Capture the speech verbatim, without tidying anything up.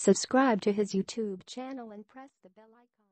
Subscribe to his YouTube channel and press the bell icon.